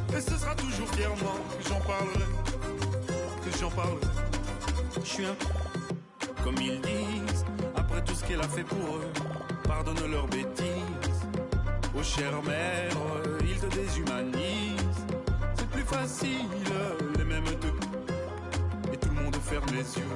Et ce sera toujours fièrement que j'en parlerai. Que j'en parlerai. Je suis un comme ils disent, après tout ce qu'elle a fait pour eux, pardonne leurs bêtises. Oh chère mère, ils te déshumanisent. C'est plus facile, les mêmes deux. Et tout le monde ferme les yeux.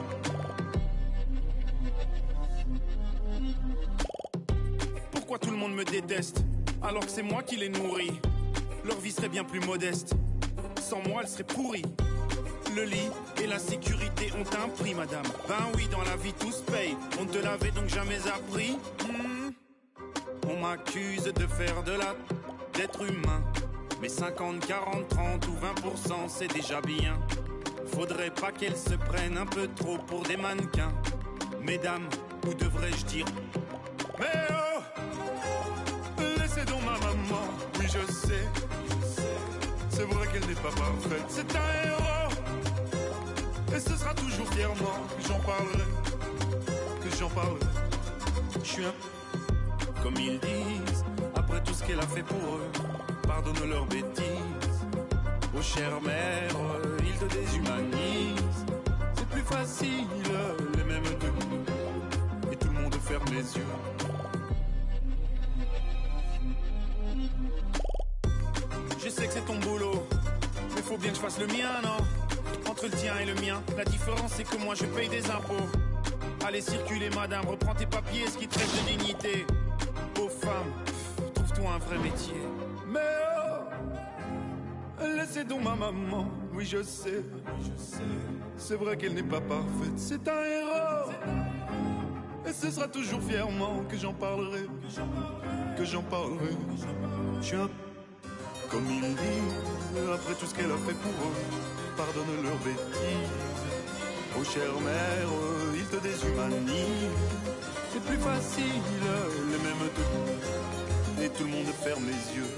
Pourquoi tout le monde me déteste, alors que c'est moi qui les nourris? Leur vie serait bien plus modeste. Sans moi, elle serait pourrie. Le lit et la sécurité ont un prix, madame. Ben oui, dans la vie, tout se paye. On te l'avait donc jamais appris. On m'accuse de faire d'être humain. Mais 50, 40, 30 ou 20%, c'est déjà bien. Faudrait pas qu'elles se prennent un peu trop pour des mannequins. Mesdames, ou devrais-je dire? Mais oh, laissez donc ma maman. Oui, je sais. C'est vrai qu'elle n'est pas parfaite. C'est un héros. Et ce sera toujours fièrement que j'en parlerai. Que j'en parlerai. Je suis un comme ils disent, après tout ce qu'elle a fait pour eux, pardonne leurs bêtises. Oh chère mère, ils te déshumanisent. C'est plus facile, les mêmes deux. Et tout le monde ferme les yeux. Je sais que c'est ton boulot, mais faut bien que je fasse le mien, non? Entre le tien et le mien, la différence c'est que moi je paye des impôts. Allez circuler madame, reprends tes papiers, ce qui te reste de dignité. Aux femmes, trouve-toi un vrai métier. Mais oh, laissez donc ma maman, oui je sais. C'est vrai qu'elle n'est pas parfaite, c'est un héros. Et ce sera toujours fièrement que j'en parlerai. Que j'en parlerai. Je suis un comme ils disent, après tout ce qu'elle a fait pour eux, pardonne leurs bêtises. Oh chère mère, ils te déshumanisent. C'est plus facile, les mêmes deux. Et tout le monde ferme les yeux.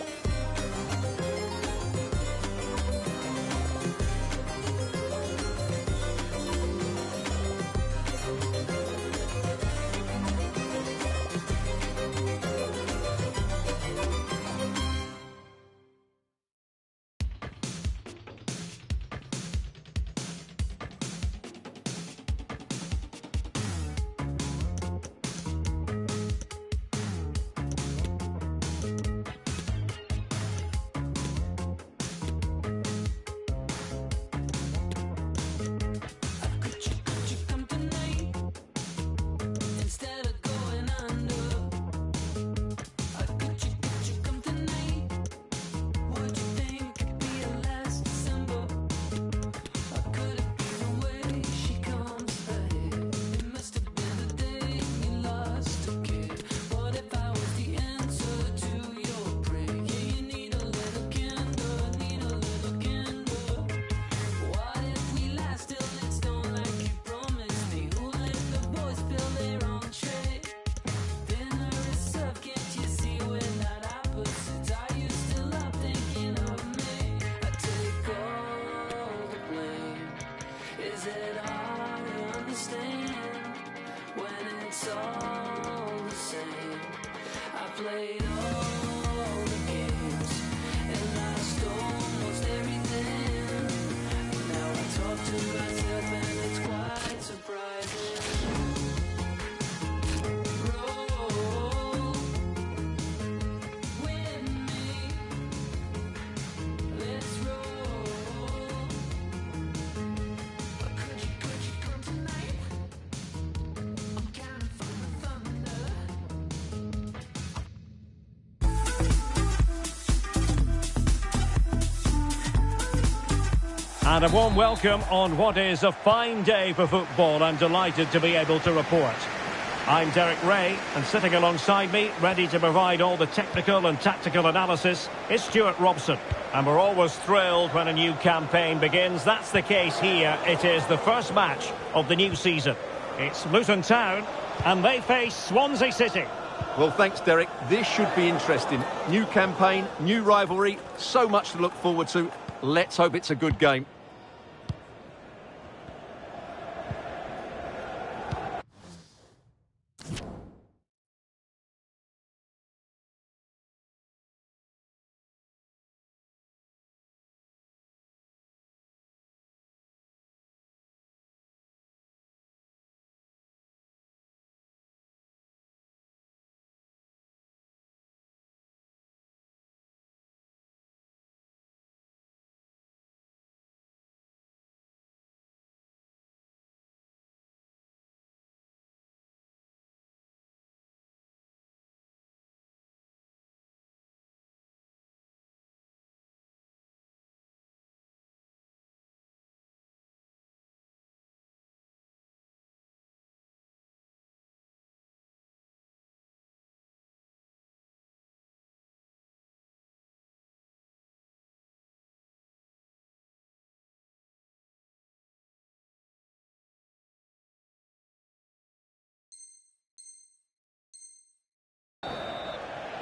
And a warm welcome on what is a fine day for football. I'm delighted to be able to report. I'm Derek Ray, and sitting alongside me, ready to provide all the technical and tactical analysis, is Stuart Robson. And we're always thrilled when a new campaign begins. That's the case here. It is the first match of the new season. It's Luton Town, and they face Swansea City. Well, thanks, Derek. This should be interesting. New campaign, new rivalry, so much to look forward to. Let's hope it's a good game.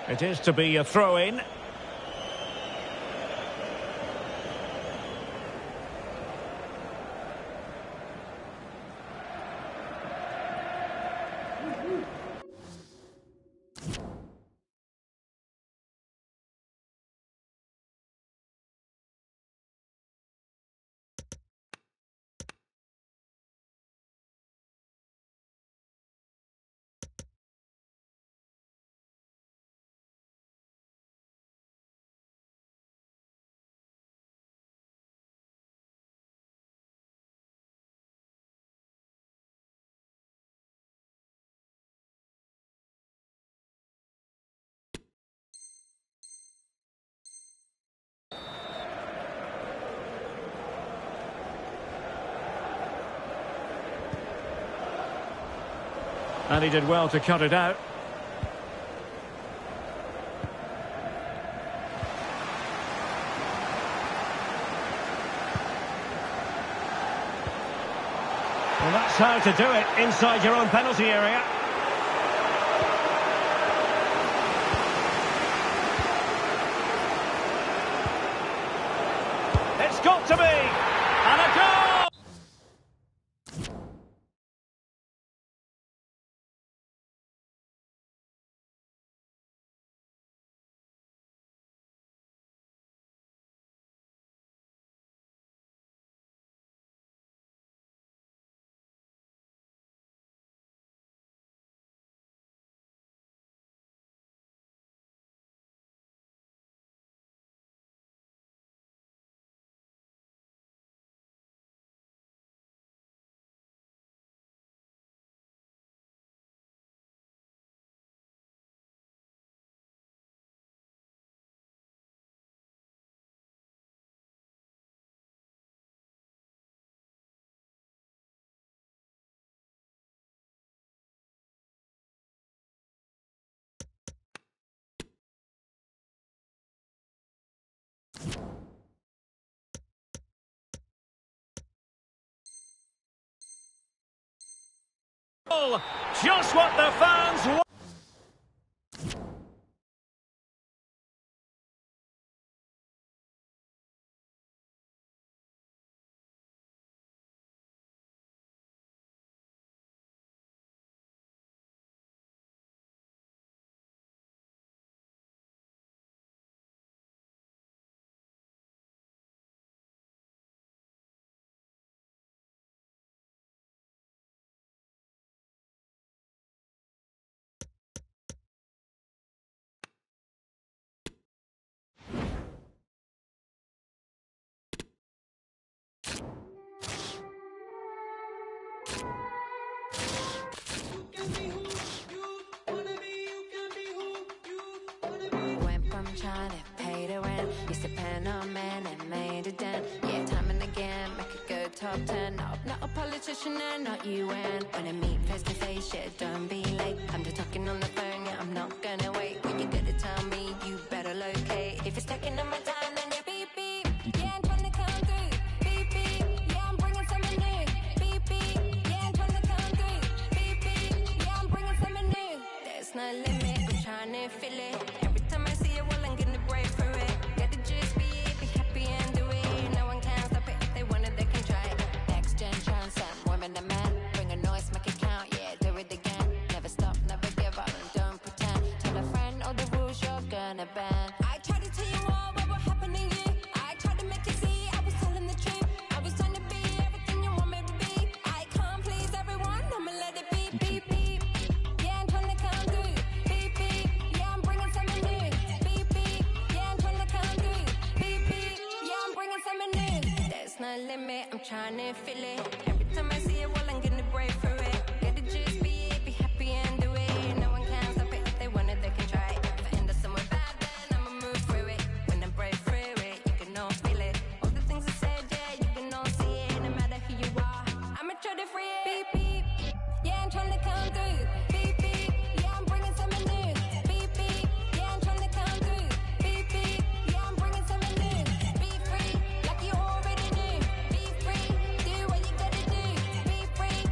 It is to be a throw-in. And he did well to cut it out. Well, that's how to do it inside your own penalty area. It's got to be! And a goal! Just what the fans want. Trying to pay the rent, used to pen on men and made a dent. Yeah, time and again, make a good top 10. No, not a politician and not UN. When I meet face to face, yeah, don't be late. I'm just talking on the phone, yeah, I'm not gonna wait. When you gotta tell me, you better locate. If it's taking on my time, then you beep beep. Yeah, I'm trying to come through. Beep beep. Yeah, I'm bringing something new. Beep beep. Yeah, I'm trying to come through. Beep beep. Yeah, I'm bringing something new. There's no limit, I'm trying to feel it. Every time I see it, well, I'm gonna break through it. Get the gist, be happy and do it. No one can stop it. If they want it, they can try it. Next gen transcend, women and men. Bring a noise, make it count, yeah, do it again. Never stop, never give up, and don't pretend. Tell a friend all the rules you're gonna bend. I tried to tell you all what happened to you. I tried to make you see I was telling the truth. I was trying to be everything you want me to be. I can't please everyone, I'ma let it be. Beep, beep. Yeah, I'm trying to come through. Beep, beep. Yeah, I'm bringing something new. Beep, beep. Yeah, I'm trying to come through. Beep, beep. Yeah, I'm bringing something new. There's no limit, I'm trying to feel it. Every time I see it, well, I'm gonna break through it. Get the gist, be happy and do it. No one can stop it. If they want it, they can try it. If I end up somewhere bad, then I'ma move through it. When I break through it, you can all feel it. All the things I said, yeah, you can all see it. No matter who you are, I'ma try to free it. Beep, beep. Yeah, I'm trying to come through. Beep, beep. Yeah, I'm bringing something new. Beep, beep. Yeah, I'm trying to come through. Beep, beep. Yeah, I'm bringing something new. Be free, like you already knew. Be free, do what you gotta do. Be free,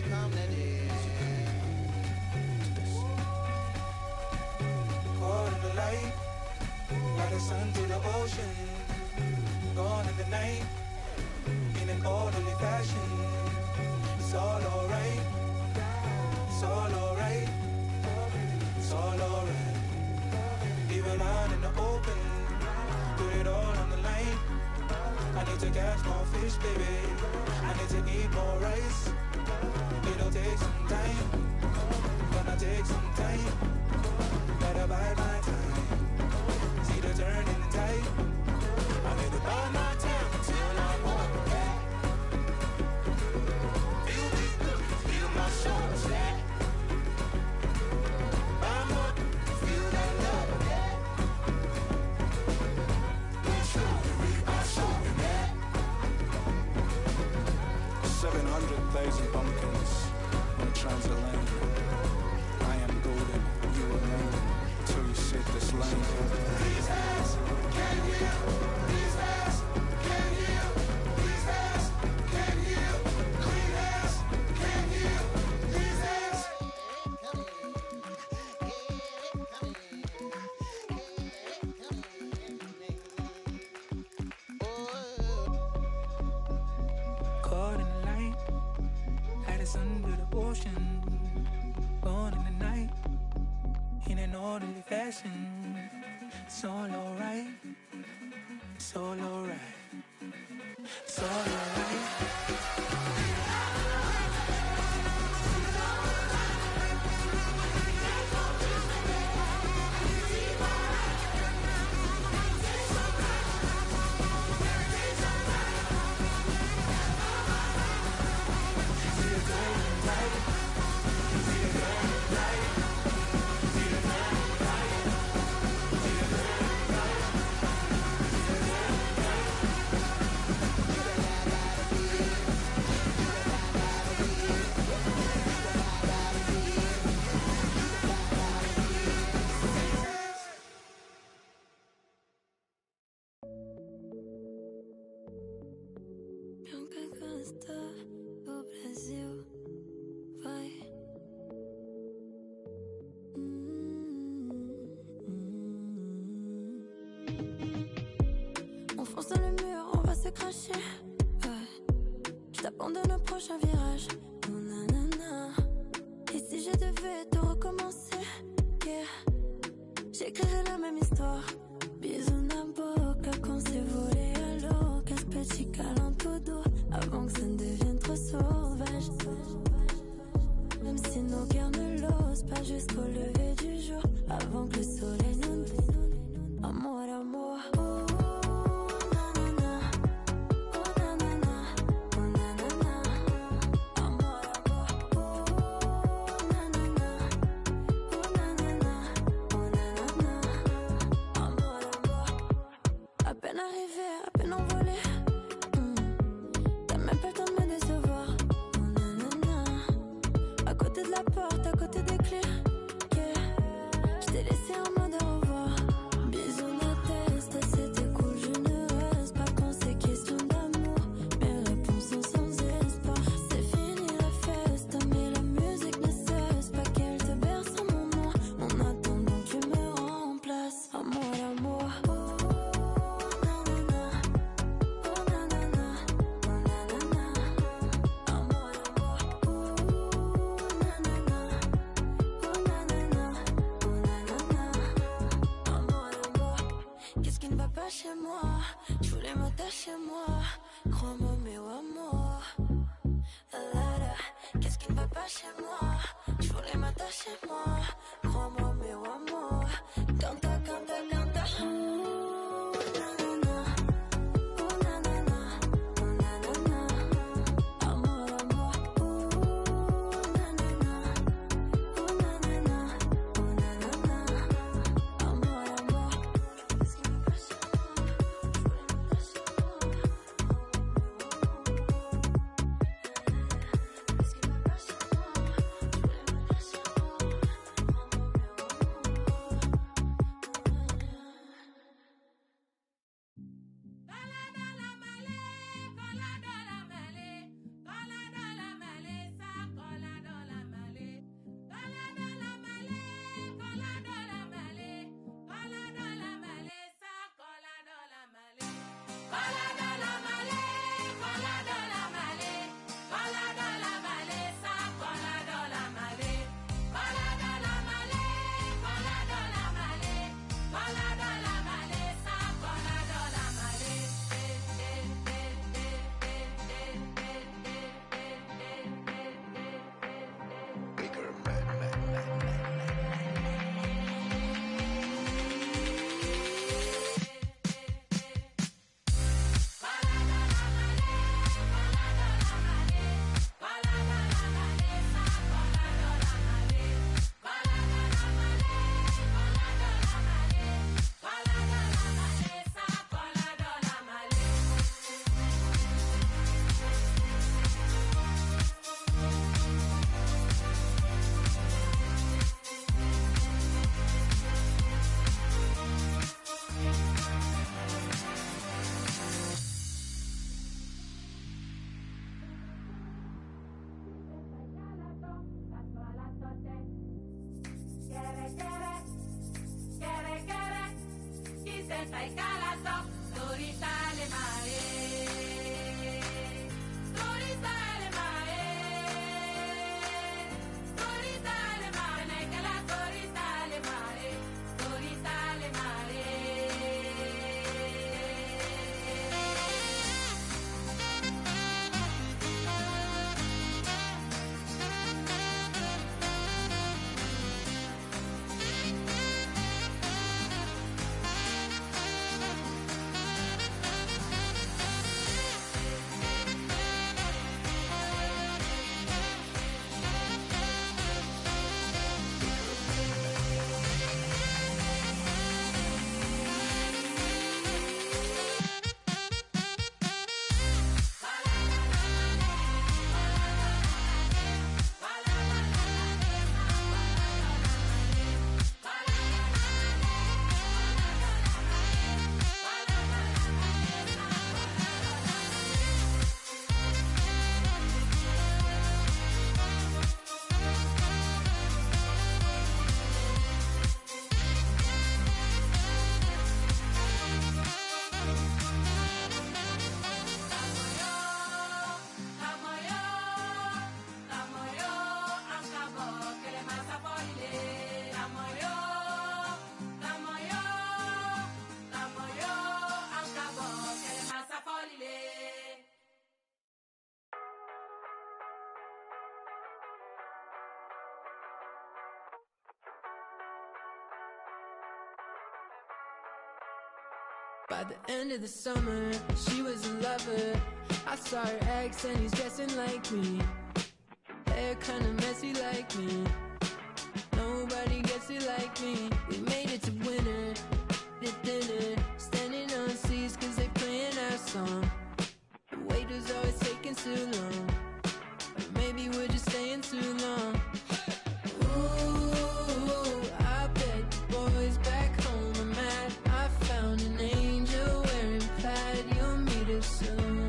come that is. Caught in the light, like the sun to the ocean. Gone in the night, in an orderly fashion. It's all alright, it's all alright, it's all alright. Even out in the open, put it all on the line. I need to catch more fish, baby. I need to eat more rice. It'll take some time, gonna take some time. Better bide my time. See the turn in the tide. I need to bide my time until I'm okay. Feel my soul set. I'm up, feel that love again. We're slowly, I'm slowly mad. 700,000 bumpkins on a transit line. I am golden, you are golden, till you said this line. These hands can heal, these hands can heal, these hands can heal, clean hands can heal, these hands. Caught in the light, like the sun to the ocean. Born in the night, in an orderly fashion. It's all alright, it's all alright, it's all alright. Nunca gosta do Brasil, vai. On fonce dans le mur, on va se cracher. Ouais. Je t'abandonne au prochain virage. Oh, nanana. Et si je devais tout recommencer, yeah. J'écrirais la même histoire. Bisous na boca, qu'on s'est volé à l'eau. Petit câlin tout doux, avant que ça ne devienne trop sauvage. Même si nos cœurs ne l'osent pas jusqu'au lever du jour, avant que le soleil nous dise amour, amour. Oh, nanana. Oh, nanana. Oh, nanana. Amour, amour. Oh, nanana. Oh, nanana. Oh, nanana. Amour, amour. À peine arrivé, à peine envolé. T'as même pas le temps de me décevoir. Oh, nanana. À côté de la porte, à côté des clés. Yeah. Je t'ai laissé en mode au revoir. Bisous, ma tête, c'était cool, je ne reste pas quand c'est question d'amour. Mes réponses sont sans espoir. C'est fini la feste, mais la musique ne cesse pas qu'elle te berce en mon nom. En attendant que tu me remplaces. Amour, amour. Oh, nanana. Oh, nanana. Oh, nanana. Amour, amour. Oh, nanana. Oh, nanana. Oh, nanana. Amour, amour. Qu'est-ce qui ne va pas chez moi? Je voulais m'attacher à moi. Crois-moi, mais oh, amour. La, la, la. Qu'est-ce qui ne va pas chez moi? Je voulais m'attacher à moi. Crois-moi, mais oh, amour. Canta, canta, canta. Oh, nanana. Oh, nanana. Oh, nanana. Amour, amour. Oh, nanana. Oh, nanana. Oh, nanana. Amour, amour. Qu'est-ce qui me passe chez moi? Je voulais m'attacher à moi. Qu'est-ce qui me passe chez moi? Je voulais m'attacher à moi. stai calando, turista le mare, turista le mare, turista le mare, che la turista le mare, turista le mare. By the end of the summer, she was a lover. I saw her ex and he's dressing like me. Hair kinda messy like me. Nobody gets it like me. We made it to winter, did dinner, standing on seats cause they playing our song. The wait was always taking too long, or maybe we're just staying too long. Ooh, I bet the boys back home are mad. I found an angel wearing plaid. You'll meet her soon.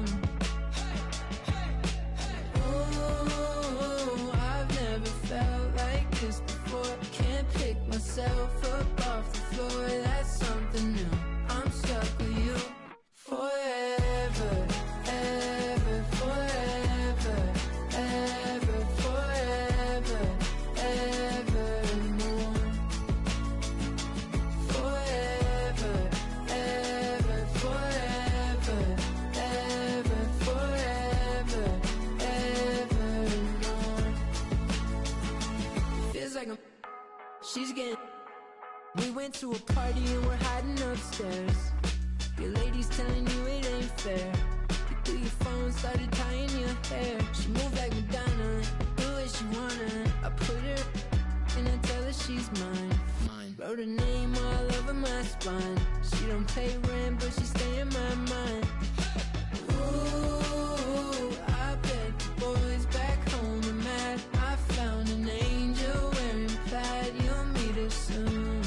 Ooh, I've never felt like this before. Can't pick myself up off the floor. That's something new. I'm stuck with you forever, ever, forever, ever, forever, evermore. Forever, ever, forever, ever, forever, evermore. Feels like she's getting. We went to a party and we're hiding upstairs. Your lady's telling you it ain't fair. You threw your phone, started tying your hair. She moved like Madonna, do what she wanna. I put her and I tell her she's mine. Wrote her name all over my spine. She don't pay rent, but she stay in my mind. Ooh, I bet the boys back home are mad. I found an angel wearing plaid. You'll meet her soon.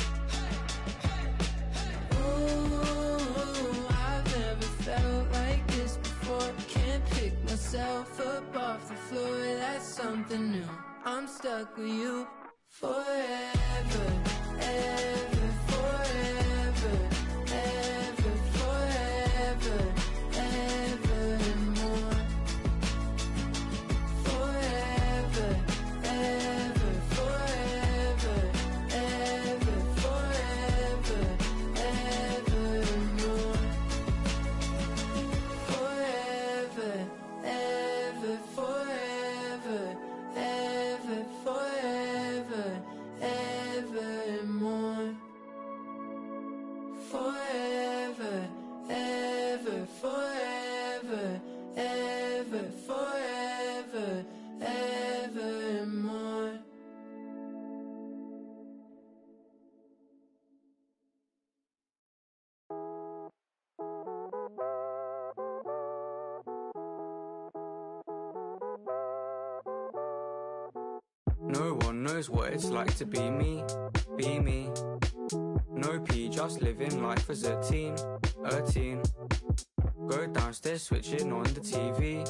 Ooh, I've never felt like this before. Can't pick myself up off the floor. That's something new. I'm stuck with you forever, ever, forever, ever, forever, evermore. Forever, ever, forever, ever, forever, evermore. Forever, ever, forever, ever, forever, evermore. Forever, ever, forever, ever, forever, evermore. No one knows what it's like to be me, be me. No P, just living life as a teen, a teen. Go downstairs, switching on the TV.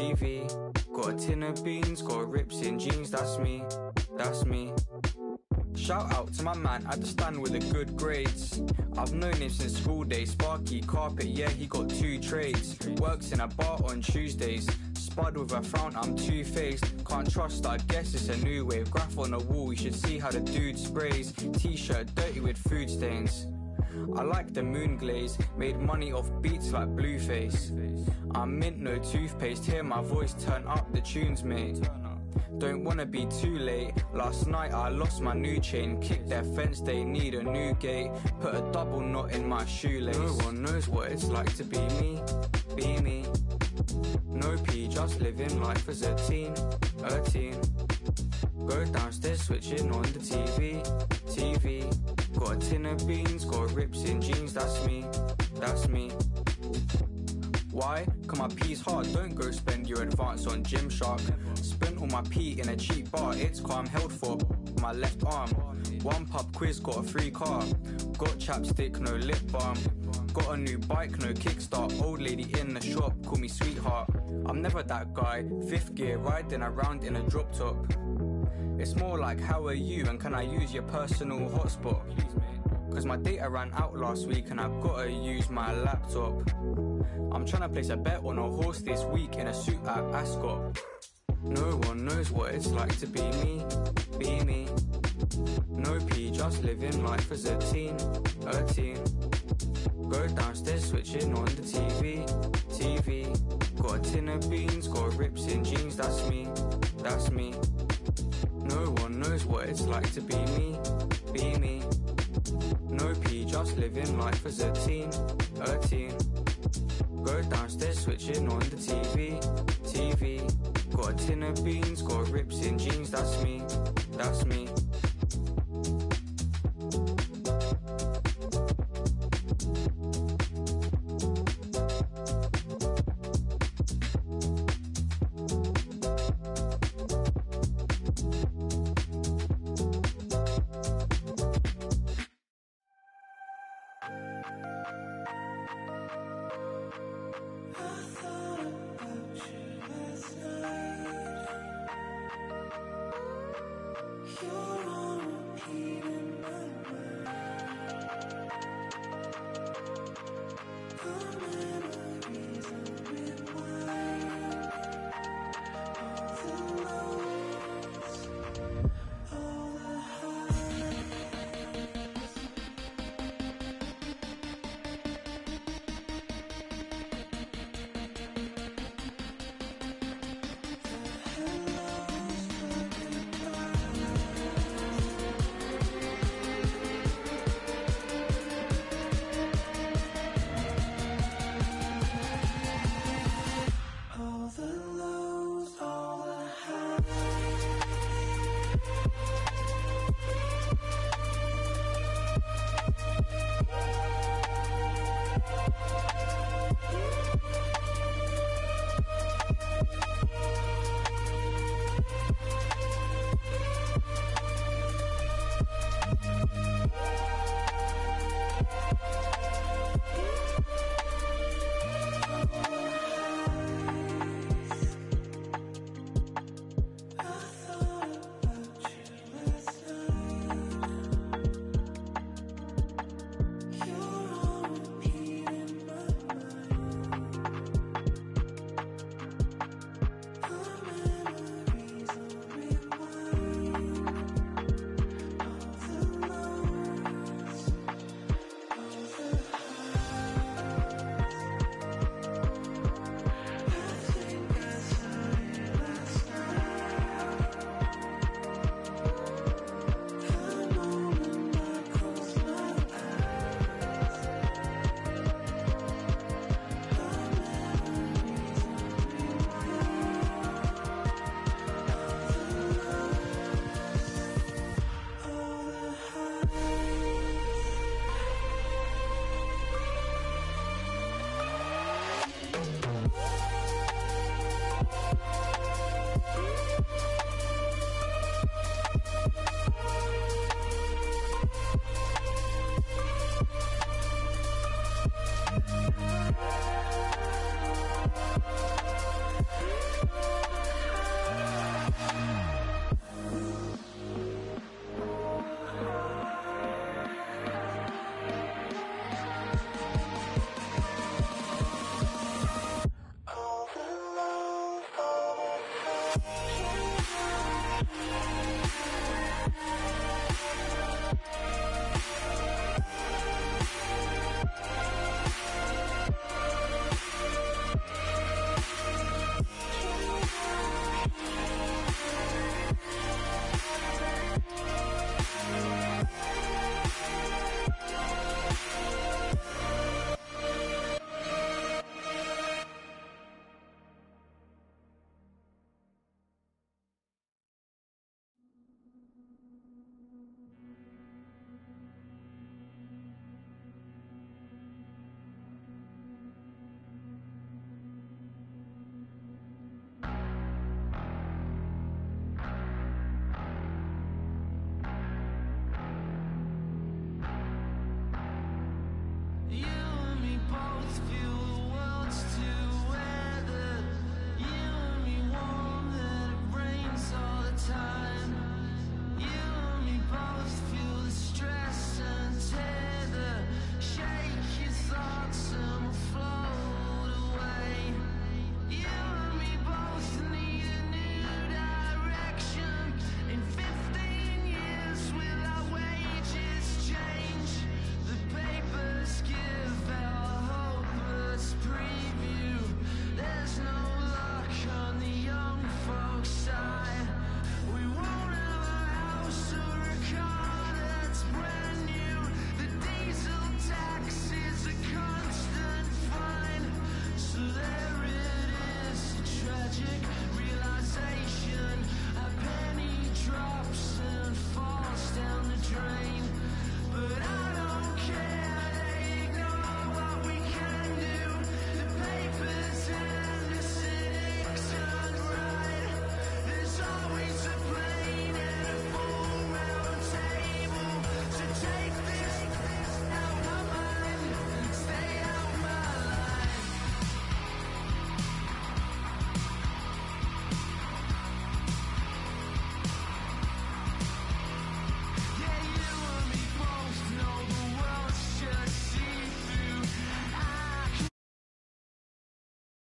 Got a tin of beans, got rips in jeans, that's me, that's me. Shout out to my man at the stand with the good grades. I've known him since school days. Sparky carpet, yeah, he got 2 trades. Works in a bar on Tuesdays. Spud with a frown, I'm two-faced. Can't trust, I guess it's a new wave. Graph on the wall, you should see how the dude sprays. T-shirt dirty with food stains. I like the moon glaze, made money off beats like Blueface. I'm mint, no toothpaste, hear my voice, turn up the tunes, mate. Don't wanna be too late. Last night I lost my new chain. Kick their fence, they need a new gate. Put a double knot in my shoelace. No one knows what it's like to be me, be me. No P, just living life as a teen. Go downstairs, switching on the TV. Got a tin of beans, got rips in jeans, that's me. Why? Cause my P's hard, don't go spend your advance on Gymshark. Spent all my P in a cheap bar, it's calm held for my left arm. One pub quiz, got a free car. Got chapstick, no lip balm. Got a new bike, no kickstart. Old lady in the shop, call me sweetheart. I'm never that guy, 5th gear, riding around in a drop top. It's more like how are you and can I use your personal hotspot? Cause my data ran out last week and I've gotta use my laptop. I'm trying to place a bet on a horse this week in a suit at Ascot. No one knows what it's like to be me, be me. No P, just living life as a teen. Go downstairs, switching on the TV. Got a tin of beans, got rips in jeans, that's me. No one knows what it's like to be me, be me. No P, just living life as a teen. Go downstairs, switching on the TV. Got a tin of beans, got rips in jeans, that's me.